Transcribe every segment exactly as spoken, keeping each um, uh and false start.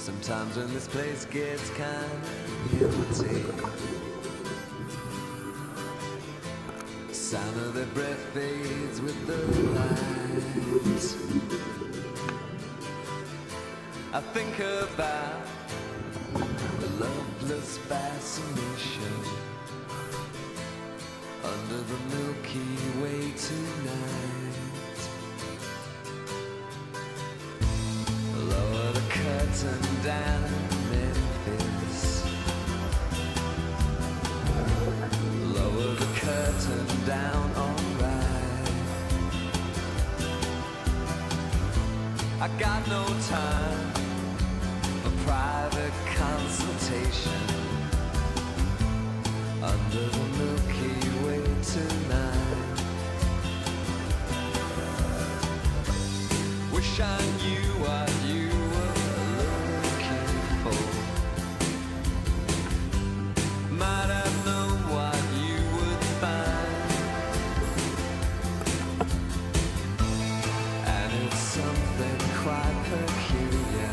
Sometimes when this place gets kind of empty, sound of their breath fades with the light. I think about the loveless fascination under the Milky Way tonight. Lower the curtain down in Memphis. Lower the curtain down, alright. I got no time for private consultation under the Milky Way tonight. Wish I knew what you were looking for. Might have known what you would find. And it's something quite peculiar,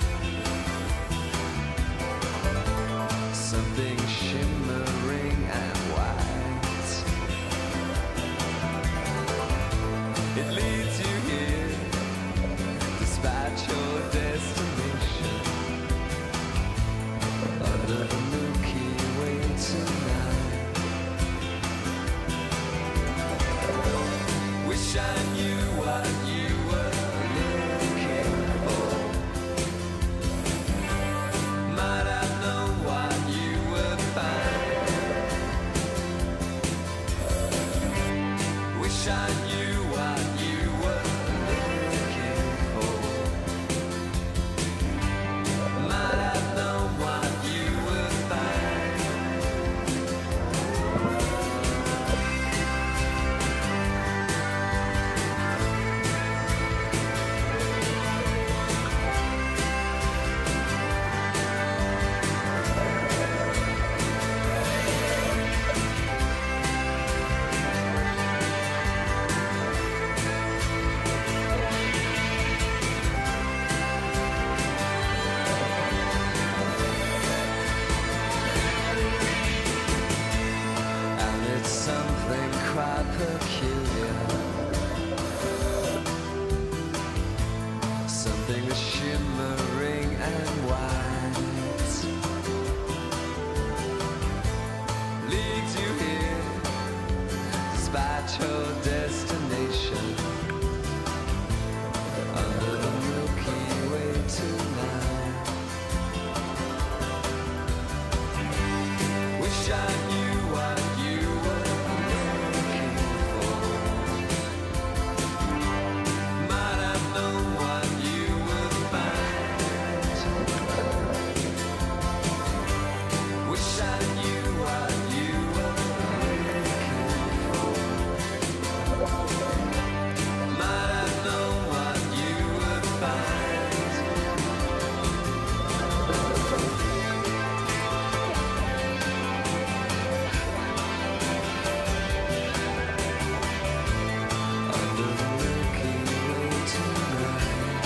something shimmering and white. It leads you here despite your destination under the Milky Way tonight. Wish I knew what you were looking for. Might have known what you would find. Wish I knew what you were looking for. Might have known what you would find. And it's something quite peculiar, something that's shimmering and white. Leads you here despite your destination under the Milky Way tonight. Wish I knew what you were looking for. Might have known what you would find. Wish I knew what you were looking for. Might have known what you would find. Under the Milky Way tonight.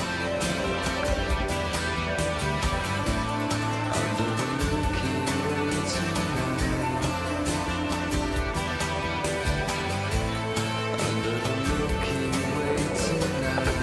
Under the Milky Way tonight. Under the Milky Way tonight.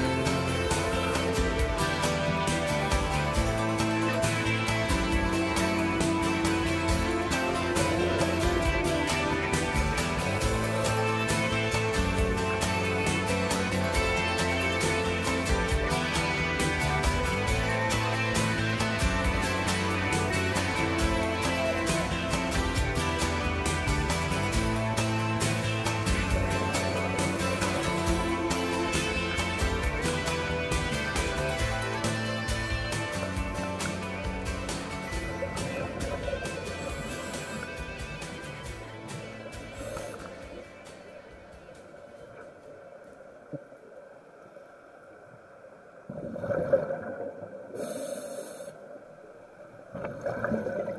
Thank you.